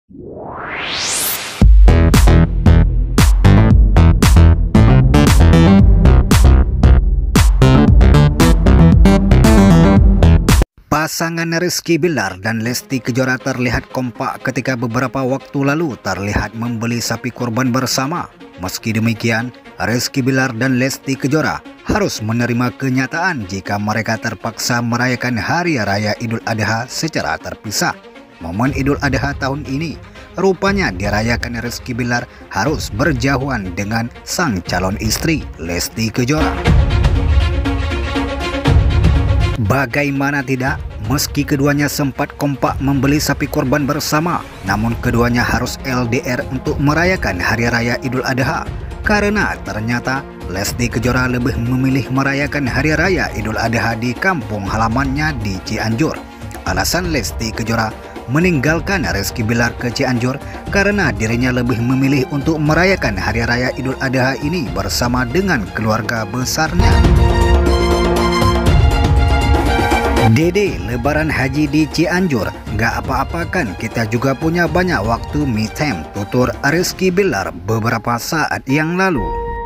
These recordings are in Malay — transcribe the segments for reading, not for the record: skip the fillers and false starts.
Pasangan Rizky Billar dan Lesti Kejora terlihat kompak ketika beberapa waktu lalu terlihat membeli sapi kurban bersama. Meski demikian, Rizky Billar dan Lesti Kejora harus menerima kenyataan jika mereka terpaksa merayakan Hari Raya Idul Adha secara terpisah. Momen Idul Adha tahun ini rupanya dirayakan Rizky Billar harus berjauhan dengan sang calon istri Lesti Kejora. Bagaimana tidak, meski keduanya sempat kompak membeli sapi kurban bersama, namun keduanya harus LDR untuk merayakan Hari Raya Idul Adha. Karena ternyata Lesti Kejora lebih memilih merayakan Hari Raya Idul Adha di kampung halamannya di Cianjur. Alasan Lesti Kejora meninggalkan Rizky Billar ke Cianjur karena dirinya lebih memilih untuk merayakan Hari Raya Idul Adha ini bersama dengan keluarga besarnya. Dede lebaran haji di Cianjur, gak apa-apa kan, kita juga punya banyak waktu me time, tutur Rizky Billar beberapa saat yang lalu.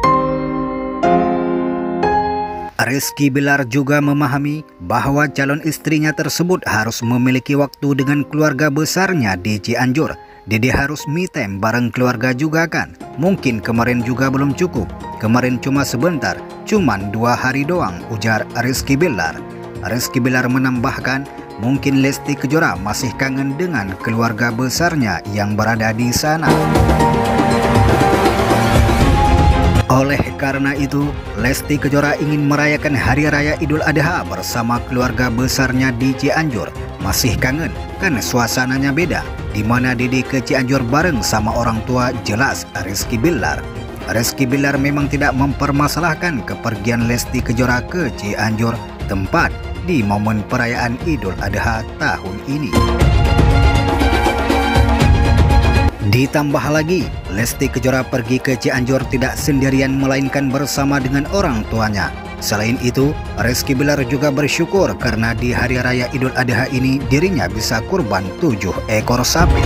Rizky Billar juga memahami bahwa calon istrinya tersebut harus memiliki waktu dengan keluarga besarnya di Cianjur. Dede harus me time bareng keluarga juga kan, mungkin kemarin juga belum cukup, kemarin cuma sebentar, cuman 2 hari doang, ujar Rizky Billar. Rizky Billar menambahkan, mungkin Lesti Kejora masih kangen dengan keluarga besarnya yang berada di sana. Oleh karena itu, Lesti Kejora ingin merayakan Hari Raya Idul Adha bersama keluarga besarnya di Cianjur. Masih kangen, kan suasananya beda, di mana Dede ke Cianjur bareng sama orang tua, jelas Rizky Billar. Rizky Billar memang tidak mempermasalahkan kepergian Lesti Kejora ke Cianjur, tempat di momen perayaan Idul Adha tahun ini. Ditambah lagi, Lesti Kejora pergi ke Cianjur tidak sendirian melainkan bersama dengan orang tuanya. Selain itu, Rizky Billar juga bersyukur karena di Hari Raya Idul Adha ini dirinya bisa kurban 7 ekor sapi.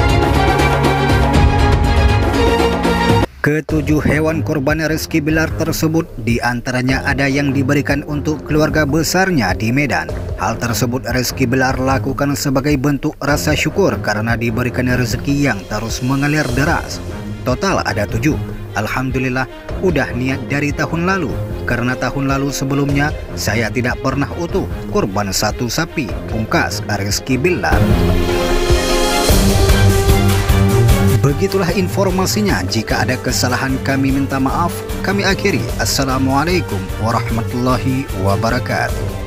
Ketujuh hewan kurban Rizky Billar tersebut diantaranya ada yang diberikan untuk keluarga besarnya di Medan. Hal tersebut Rizky Billar lakukan sebagai bentuk rasa syukur karena diberikan rezeki yang terus mengalir deras. Total ada 7. Alhamdulillah udah niat dari tahun lalu, karena tahun lalu sebelumnya saya tidak pernah utuh kurban 1 sapi, pungkas Rizky Billar. Begitulah informasinya, jika ada kesalahan kami minta maaf. Kami akhiri. Assalamualaikum warahmatullahi wabarakatuh.